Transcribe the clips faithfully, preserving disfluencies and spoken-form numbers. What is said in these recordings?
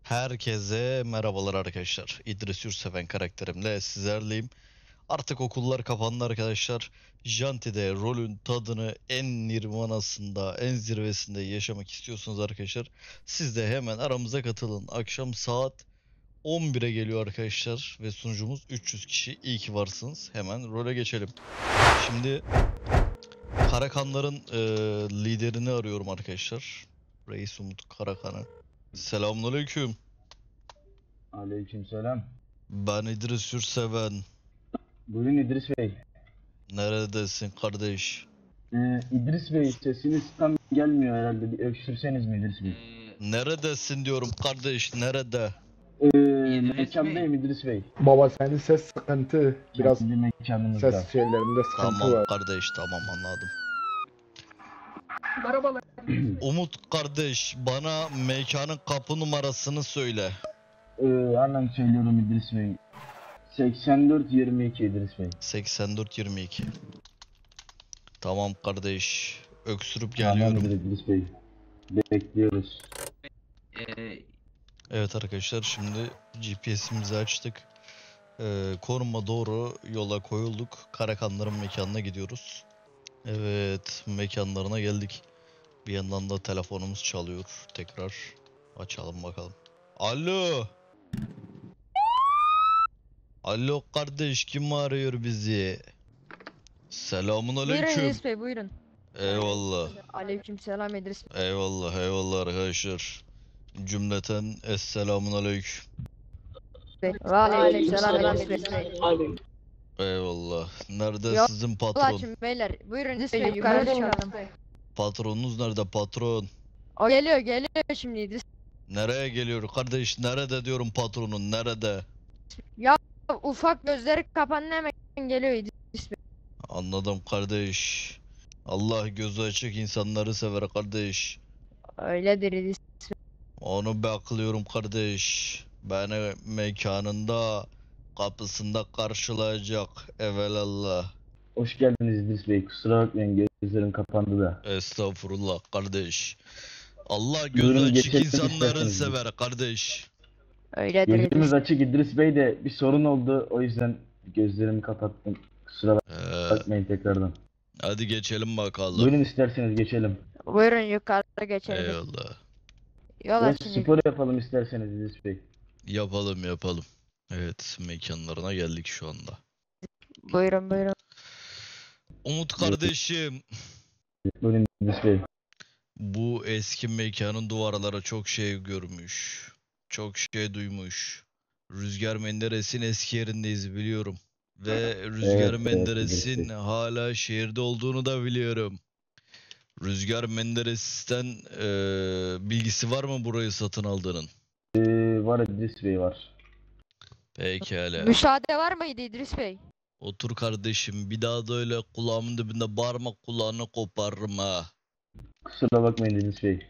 Herkese merhabalar arkadaşlar. İdris Yurtseven karakterimle sizlerleyim. Artık okullar kapandı arkadaşlar. Janti'de rolün tadını en nirvanasında, en zirvesinde yaşamak istiyorsunuz arkadaşlar. Siz de hemen aramıza katılın. Akşam saat on bire geliyor arkadaşlar ve sunucumuz üç yüz kişi. İyi ki varsınız. Hemen role geçelim. Şimdi Karakanların e, liderini arıyorum arkadaşlar. Reis Umut Karakan'ı. Selamünaleyküm. Aleykümselam. Ben İdris Yurtseven. Buyurun İdris Bey. Neredesin kardeş? Ee, İdris Bey sesiniz tam gelmiyor herhalde. Bir öksürseniz mi İdris Bey? Neredesin diyorum kardeş, nerede? Ee, İdris mekandayım İdris Bey. Baba senin ses sıkıntı. Biraz Kendi mekanımızda. ses şeylerinde sıkıntı Tamam var. kardeş, tamam anladım. Merhabalar. Umut kardeş, bana mekanın kapı numarasını söyle. Ee, hemen söylüyorum İdris Bey. seksen dört yirmi iki İdris Bey. seksen dört yirmi iki. Tamam kardeş, öksürüp Tamam geliyorum. İdris Bey. Bekliyoruz. Ee, Evet arkadaşlar, şimdi G P S'imizi açtık. Ee, konuma doğru yola koyulduk. Karakanların mekanına gidiyoruz. Evet, mekanlarına geldik. Bir yandan da telefonumuz çalıyor. Tekrar açalım bakalım. Alo. Alo kardeş, kim arıyor bizi? Selamun Buyurun aleyküm. İdris Bey, buyurun. Eyvallah. Aleykümselam İdris Bey. Eyvallah eyvallah arkadaşlar. Cümleten esselamun aleyküm. Ve aleykümselam İdris Bey. Eyvallah. Nerede Yok, sizin Yol patron? açın beyler. Buyurun İdris Bey, yukarı çıkalım. Patronunuz nerede patron? O geliyor, geliyor şimdi İdris. Nereye geliyor kardeş? Nerede diyorum patronun? Nerede? Ufak gözleri kapandı, hemen geliyor İdris Bey. Anladım kardeş. Allah gözü açık insanları sever kardeş. Öyledir İdris. Onu bekliyorum kardeş. Beni mekanında kapısında karşılayacak. Evelallah. Hoş geldiniz İdris Bey. Kusura bakmayın gözlerim kapandı da. Estağfurullah kardeş. Allah Buyurun, gözü açık geçelim insanları isterseniz. sever kardeş. Öyledir İdris. Gözümüz açık İdris Bey de bir sorun oldu. O yüzden gözlerimi kapattım. Kusura Ee, bakmayın tekrardan. hadi geçelim bakalım. Buyurun isterseniz geçelim. Buyurun yukarı geçelim. Eyvallah. Yol Biraz açın. spor yapalım isterseniz İdris Bey. Yapalım yapalım. Evet, mekanlarına geldik şu anda. Buyurun buyurun. Umut kardeşim, Buyurun İdris Bey. bu eski mekanın duvarları çok şey görmüş. Çok şey duymuş. Rüzgar Menderes'in eski yerindeyiz biliyorum. Ve Rüzgar Evet, evet, Menderes'in biliyorsun. hala şehirde olduğunu da biliyorum. Rüzgar Menderes'ten eee, bilgisi var mı burayı satın aldığının? Ee, var İdris Bey var. Pekala. Müsaade var mıydı İdris Bey? Otur kardeşim. Bir daha da öyle kulağımın dibinde bağırma, kulağını koparırım ha. Kusura bakmayın İdris Bey.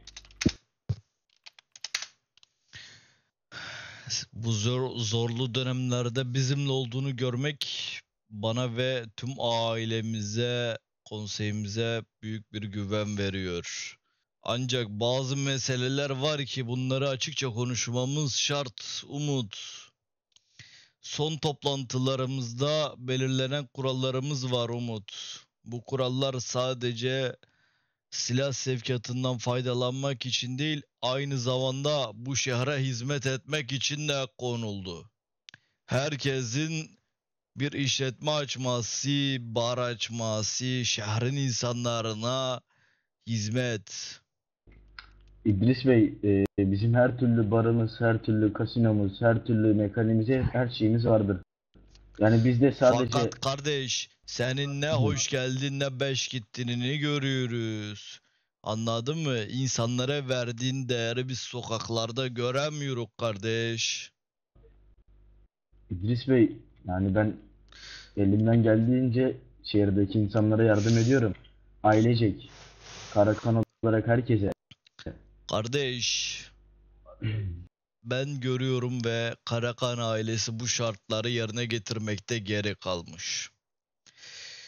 Bu zor, zorlu dönemlerde bizimle olduğunu görmek bana ve tüm ailemize, konseyimize büyük bir güven veriyor. Ancak bazı meseleler var ki bunları açıkça konuşmamız şart, Umut. Son toplantılarımızda belirlenen kurallarımız var, Umut. Bu kurallar sadece silah sevkiyatından faydalanmak için değil, aynı zamanda bu şehre hizmet etmek için de konuldu. Herkesin bir işletme açması, bar açması, şehrin insanlarına hizmet. İdris Bey, e, bizim her türlü barımız, her türlü kasinomuz, her türlü mekanimize her şeyimiz vardır. Yani bizde sadece Fakat kardeş, senin ne hoş geldin ne beş gittiğini görüyoruz. Anladın mı? İnsanlara verdiğin değeri biz sokaklarda göremiyoruz kardeş. İdris Bey, yani ben elimden geldiğince şehirdeki insanlara yardım ediyorum. Ailecek, Karakan olarak herkese. Kardeş, ben görüyorum ve Karakan ailesi bu şartları yerine getirmekte geri kalmış.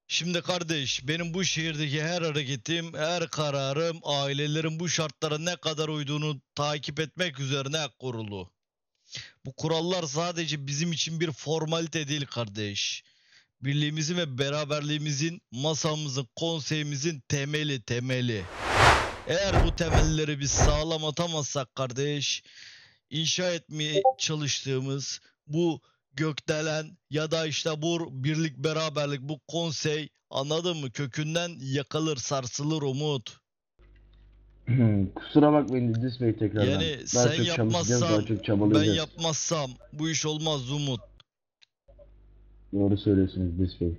Şimdi kardeş, benim bu şehirdeki her hareketim, her kararım ailelerin bu şartlara ne kadar uyduğunu takip etmek üzerine kurulu. Bu kurallar sadece bizim için bir formalite değil kardeş. Birliğimizin ve beraberliğimizin, masamızın, konseyimizin temeli temeli. Eğer bu temelleri biz sağlam atamazsak kardeş, inşa etmeye çalıştığımız bu gökdelen ya da işte bu birlik beraberlik, bu konsey, anladın mı? Kökünden yakılır, sarsılır Umut. Kusura bakmayın İdris Bey tekrardan. Yani Daha sen çok çalışacağız, daha yapmazsan, çok ben çabalayacağız. yapmazsam bu iş olmaz Umut. Doğru söylüyorsunuz İdris Bey.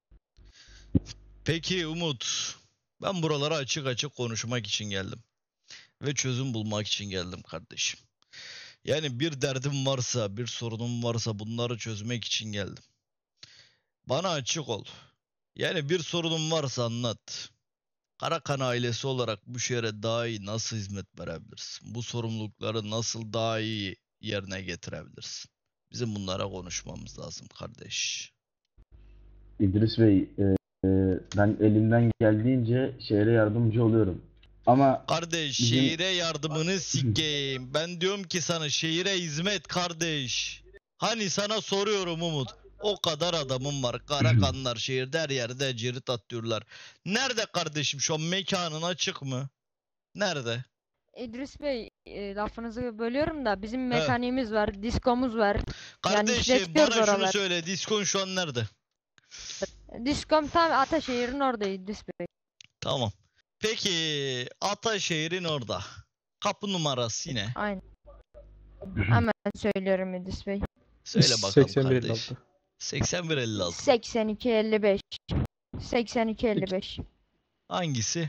Peki Umut, ben buralara açık açık konuşmak için geldim. Ve çözüm bulmak için geldim kardeşim. Yani bir derdim varsa, bir sorunum varsa bunları çözmek için geldim. Bana açık ol. Yani bir sorunum varsa anlat. Karakan ailesi olarak bu şehre daha iyi nasıl hizmet verebilirsin? Bu sorumlulukları nasıl daha iyi yerine getirebilirsin? Bizim bunlara konuşmamız lazım kardeş. İdris Bey, e, e, ben elimden geldiğince şehre yardımcı oluyorum. Ama Kardeş, bizim- şehire yardımını sikeyim. Ben diyorum ki sana şehire hizmet kardeş. Hani sana soruyorum Umut. O kadar adamım var. Karakanlar şehirde her yerde cirit atıyorlar. Nerede kardeşim şu an mekanın açık mı? Nerede? İdris Bey, e, lafınızı bölüyorum da bizim He. mekaniğimiz var, diskomuz var. Kardeşim işletiyoruz bana şunu oralar. söyle. Diskon şu an nerede? Diskom tam Ataşehir'in orada İdris Bey. Tamam. Peki Ataşehir'in orada. Kapı numarası yine. Aynen. Hemen söylüyorum İdris Bey. Söyle bakalım seksen bir elli kardeş. altı. seksen bir elli altı. seksen iki elli beş. seksen iki elli beş. Hangisi?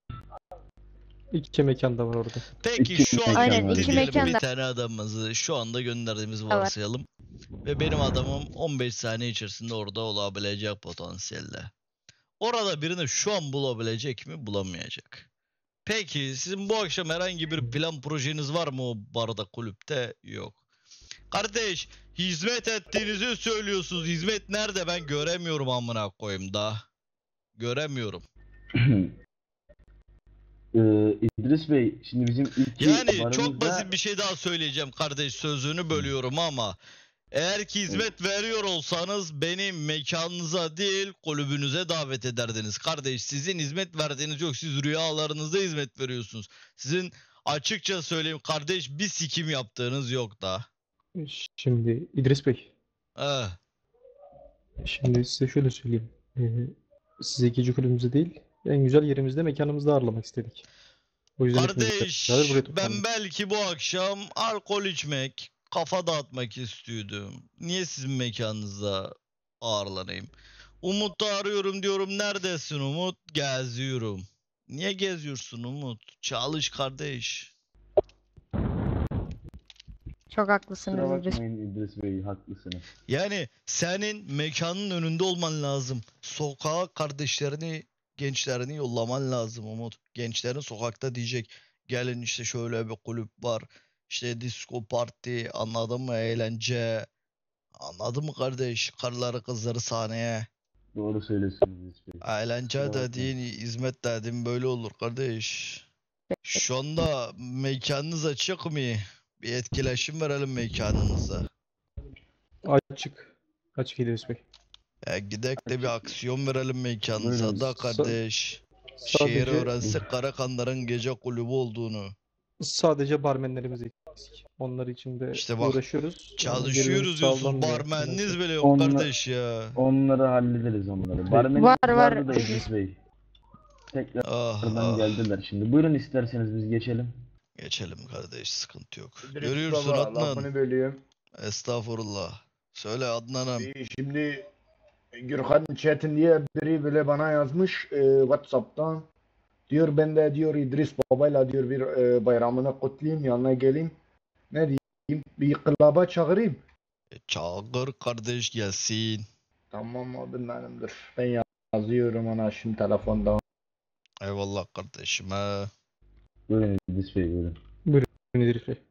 İki mekan da var orada. Peki İki şu an mekan Aynen, var. iki diyelim mekan bir da- tane adamımızı şu anda gönderdiğimizi Evet. varsayalım. Ve benim adamım on beş saniye içerisinde orada olabilecek potansiyelde. Orada birini şu an bulabilecek mi? Bulamayacak. Peki sizin bu akşam herhangi bir plan projeniz var mı o barda, kulüpte? Yok. Kardeş, hizmet ettiğinizi söylüyorsunuz. Hizmet nerede? Ben göremiyorum amına koyayım da. Göremiyorum. e, İdris Bey, şimdi bizim ilk Yani çok barımızda- basit bir şey daha söyleyeceğim kardeş, sözünü bölüyorum ama eğer ki hizmet veriyor olsanız beni mekanınıza değil kulübünüze davet ederdiniz. Kardeş, sizin hizmet verdiğiniz yok, siz rüyalarınızda hizmet veriyorsunuz. Sizin açıkça söyleyeyim kardeş bir sikim yaptığınız yok da. Şimdi İdris Bey, Eh, şimdi size şöyle söyleyeyim. Ee, size gece kulübümüzde değil, en güzel yerimizde, mekanımızda ağırlamak istedik. O yüzden hepimiz kardeş beraber buraya ben toplandık. belki bu akşam alkol içmek, kafa dağıtmak istiyordum. Niye sizin mekanınızda ağırlanayım? Umut'u arıyorum diyorum. Neredesin Umut? Geziyorum. Niye geziyorsun Umut? Çalış kardeş. Çok Kusura haklısınız İdris Bey. bakmayın İdris Bey, haklısınız. Yani senin mekanın önünde olman lazım. Sokağa kardeşlerini, gençlerini yollaman lazım Umut. Gençlerin sokakta diyecek. Gelin işte şöyle bir kulüp var. İşte disco parti, anladın mı? Eğlence. Anladın mı kardeş? Karıları kızları sahneye. Doğru söylüyorsunuz İdris Bey. Eğlence Kusura bakma. dediğin, hizmet dediğin böyle olur kardeş. Şu anda mekanınız açık mı? Bir etkileşim verelim mekanınıza. Açık. Açık İdris Bey. Ya gidek de bir aksiyon verelim mekanınıza Buyurun. da Sa- kardeş. Şehir Sadece öğrensek Karakanların gece kulübü olduğunu. sadece barmenlerimiz eksik. Onlar için de İşte bak, uğraşıyoruz. Yani Çalışıyoruz yerimiz diyorsunuz. sağlam bir Barmeniniz maalesef. bile yok Onlar- kardeş ya. Onları hallederiz onları. Barmenimiz Var, var. vardı da İdris Bey. Tekrardan Ah, ah. geldiler şimdi. Buyurun isterseniz biz geçelim. Geçelim kardeş, sıkıntı yok. İdris Görüyorsun baba, Adnan. lafını bölüyorum. Estağfurullah. Söyle Adnan'ım. Ee, Şimdi Gürkan Çetin diye biri bile bana yazmış e, WhatsApp'tan. Diyor ben de diyor İdris babayla diyor bir e, bayramını kutlayayım, yanına geleyim. Ne diyeyim? Bir klaba çağırayım. E, Çağır kardeş gelsin. Tamam abi benimdir. Ben yazıyorum ona şimdi telefonda. Eyvallah kardeşim he. Buyurun İdris Bey, buyurun. İdris Bey.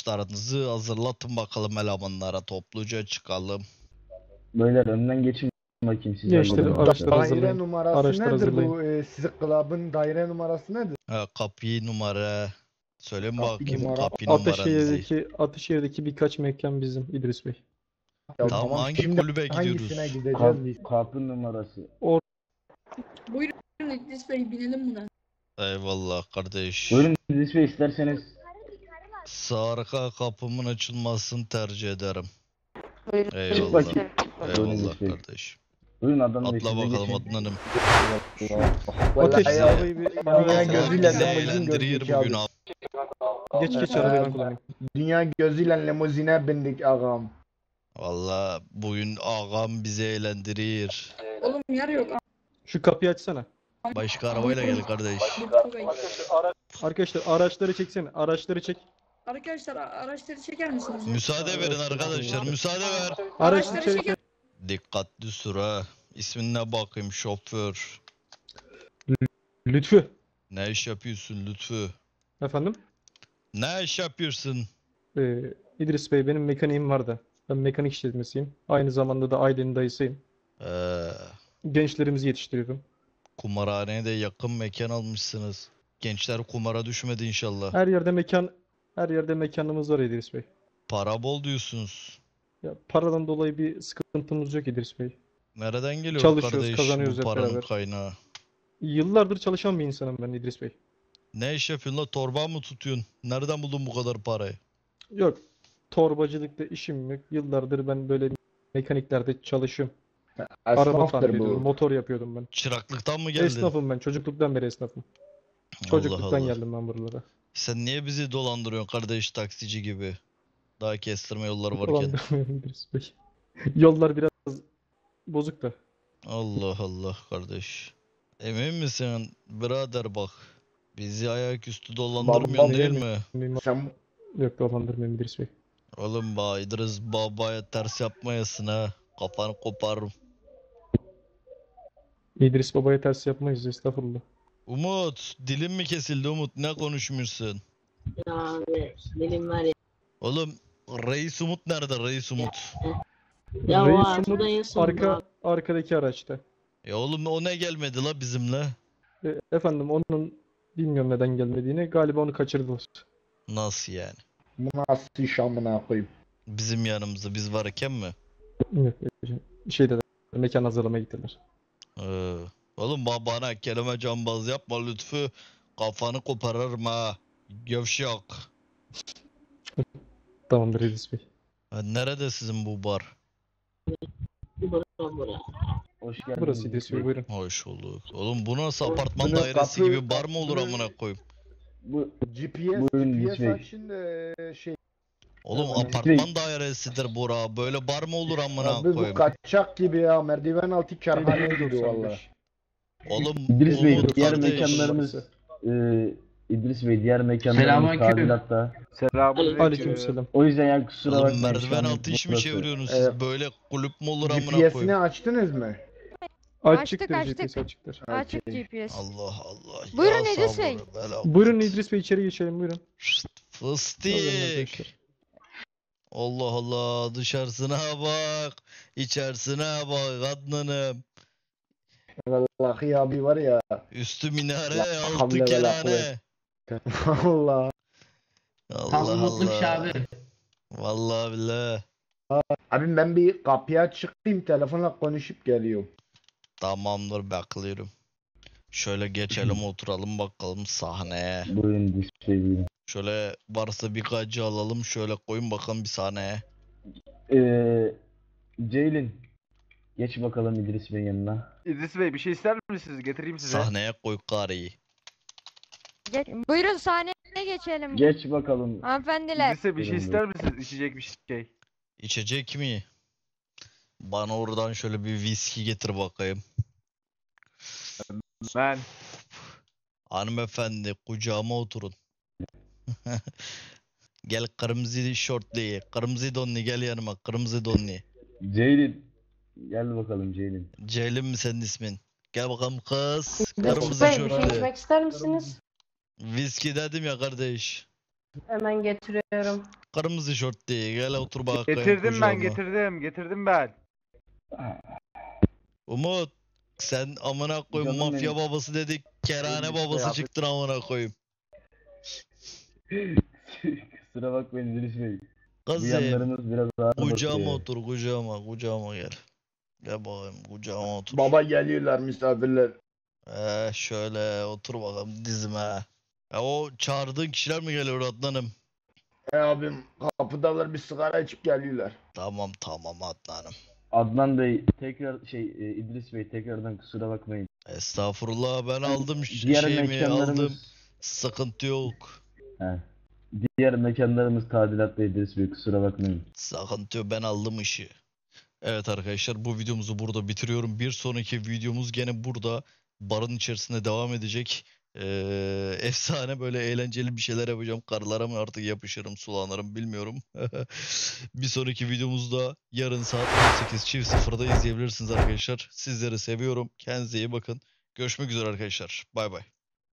Araçlarınızı hazırlatın bakalım elemanlara, topluca çıkalım. Beyler önden geçin bakayım siz Gençleri halledin. araçları Daire hazırlayın. numarası Araçları nedir hazırlayın. bu? E, sizin club'ın daire numarası nedir? Ha, kapıyı numara. Söyleyin Kapı bakayım numara. kapı numaranızı. Ataşehir'deki Ataşehir'deki birkaç mekan bizim İdris Bey. Ya Tamam, hangi şimdi kulübe hangisine gidiyoruz? gideceğiz Kap, biz? kapı numarası. Buyurun İdris Bey binelim buna. Eyvallah kardeş. Buyurun İdris Bey isterseniz. Sağ arka kapımın açılmasını tercih ederim. Buyurun. Eyvallah. bakayım. Buyurun Eyvallah İdris Bey. kardeş. Buyurun Adnan Bey Atla siz de bakalım geçin. Adnan'ım. Ateş Vallahi arabayı bir bana Dünya versene. Allah gözüyle bizi limuzin eğlendirir gördük bugün abi. abi. Geç geç Ee, arabayı ben kullanayım. Dünya gözüyle limuzine bindik ağam. Valla bugün ağam bizi eğlendirir. Oğlum yer yok. Şu kapıyı açsana. Başka arabayla gel kardeş. Lütfü Bey. Arkadaşlar araçları çeksene. Araçları çek. Arkadaşlar a- araçları çeker misiniz? Müsaade verin arkadaşlar, müsaade ver. Araçları Araçları çek. çeker. Dikkatli sür ha. İsmine bakayım şoför. Lütfü. Ne iş yapıyorsun Lütfü? Efendim? Ne iş yapıyorsun? Ee, İdris Bey benim mekaniğim var da. Ben mekanik işletmesiyim. Aynı zamanda da ailenin dayısıyım. Ee, Gençlerimizi yetiştiriyorum. kumarhaneye de yakın mekan almışsınız. Gençler kumara düşmedi inşallah. Her yerde mekan her yerde mekanımız var İdris Bey. Para bol diyorsunuz. Ya paradan dolayı bir sıkıntımız yok İdris Bey. Nereden geliyor Çalışıyoruz, kardeş kazanıyoruz bu hep paranın beraber. kaynağı? Yıllardır çalışan bir insanım ben İdris Bey. Ne iş yapıyorsun la? Torba mı tutuyorsun? Nereden buldun bu kadar parayı? Yok, torbacılıkta işim yok. Yıllardır ben böyle mekaniklerde çalışıyorum. Araba tamir Esnaftır ediyorum, bu. motor yapıyordum ben. Çıraklıktan mı geldin? Esnafım ben, çocukluktan beri esnafım. Allah Çocukluktan Allah. geldim ben buralara. Sen niye bizi dolandırıyorsun kardeş taksici gibi? Daha kestirme yolları varken. Dolandırmıyorum İdris Bey. Yollar biraz bozuk da. Allah Allah kardeş. Emin misin birader bak. Bizi ayaküstü dolandırmıyorsun Baba, değil benim- mi? Benim- Sen Yok, dolandırmıyorum İdris Bey. Oğlum ba İdris babaya ters yapmayasın ha. Kafanı koparırım. İdris Baba'ya ters yapmayız, estağfurullah. Umut dilin mi kesildi Umut? Ne konuşmuyorsun? Ya abi benim var ya. Oğlum Reis Umut nerede Reis Umut? Ya o Reis arkada en Umut sonunda arka, abi. arkadaki araçta. Ya oğlum o ne gelmedi la bizimle? E, efendim onun bilmiyorum neden gelmediğini. Galiba onu kaçırdılar. Nasıl yani? bu nasıl iş amına koyayım? Bizim yanımızda biz varken mi? Yok, şeyde mekan hazırlamaya gittiler. Ee, oğlum ba- bana kelime cambaz yapma Lütfü. Kafanı koparırım ha. Gevşek. Tamamdır İdris Bey. Ha, nerede sizin bu bar? Bura bura. Hoş geldiniz. Burası İdris Bey, buyurun. Hoş bulduk. Oğlum bu nasıl apartman Bunu dairesi kapı- gibi bar mı olur bunu- amına koyayım? Bu, G P S, Buyurun G P İdris S Bey. açın da şey. Oğlum Tamam. apartman dairesidir bura. Böyle bar mı olur amına Abi bu koyayım? kaçak gibi ya. Merdiven altı kerhane Tehlikeli gibi doksan valla. beş. Oğlum İdris Bey Umut diğer kardeş. mekanlarımız e, İdris Bey diğer mekanlarımız Selamünaleyküm. tadilatta. Aleykümselam. O yüzden yani kusura Oğlum bakmayın. şu merdiven an altı iş mi burası. çeviriyorsunuz Evet. siz? Böyle kulüp mü olur G amına P S'ini koyayım? açtınız mı? Açıktır, açtık. G P S açıktır. Açık G P S. Allah Allah. Buyurun Ya İdris sabır, Bey. bela Buyurun kuvvet. İdris Bey, içeri geçelim, buyurun. Şşt, Buyurun Fıstık. arkadaşlar. Allah Allah dışarısına bak. İçerisine bak Adnan'ım. Vallahi abi var ya. Üstü minare La altı havle ve la kerane. Valla. Allah Tam umutlu bir şey Allah. abi. Vallahi billahi. Abi ben bir kapıya çıkayım telefonla konuşup geliyorum. Tamamdır bekliyorum. Şöyle geçelim oturalım bakalım sahneye. Buyurun İdris Bey buyurun. Şöyle varsa birkaçı alalım şöyle koyun bakalım bir sahneye. Ee, Ceylin. Geç bakalım İdris Bey'in yanına. İdris Bey bir şey ister misiniz? Getireyim size. Sahneye koy karıyı. Geç, buyurun sahneye geçelim. Geç bakalım. Hanımefendiler. İdris Bey bir şey Buyurun, ister misiniz? İçecek bir şey. İçecek mi? Bana oradan şöyle bir viski getir bakayım. Ben. Hanımefendi kucağıma oturun. Gel kırmızı şortlu, kırmızı donlu gel yanıma kırmızı donlu. Ceylin. Gel bakalım Ceylin. Ceylin mi senin ismin? Gel bakalım kız. Mesut Kırmızı Bey bir şey şortlu. içmek ister misiniz? Viski dedim ya kardeş. Hemen getiriyorum. Kırmızı şortlu gel otur bakayım Getirdim ben kucağıma. getirdim. Getirdim ben. Umut sen amına koyayım Canım mafya benim. babası dedik. Kerane Benim işte babası abi. çıktın amına koyayım. Kusura bakmayın İdris Bey. Bu Kızım yanlarımız biraz ağır kucağıma basıyor. otur kucağıma kucağıma gel. Gel bakayım kucağıma otur. Baba geliyorlar misafirler. Ee, şöyle otur bakalım dizime. Ya o çağırdığın kişiler mi geliyor Adnan'ım? E abim kapıdalar bir sigara içip geliyorlar. Tamam tamam Adnan'ım. Adnan Bey tekrar şey e, İdris Bey tekrardan kusura bakmayın. Estağfurullah ben aldım ş- Diğer şeyimi mekanlarımız aldım. Sıkıntı yok. He. Diğer mekanlarımız tadilatta İdris Bey kusura bakmayın. Sıkıntı yok ben aldım işi. Evet arkadaşlar bu videomuzu burada bitiriyorum. Bir sonraki videomuz gene burada barın içerisinde devam edecek. Ee, efsane böyle eğlenceli bir şeyler yapacağım. Karılara mı artık yapışırım, sulanırım bilmiyorum. Bir sonraki videomuzda yarın saat on sekiz çift sıfırda izleyebilirsiniz arkadaşlar. Sizleri seviyorum. Kendinize iyi bakın. Görüşmek üzere arkadaşlar. Bay bay.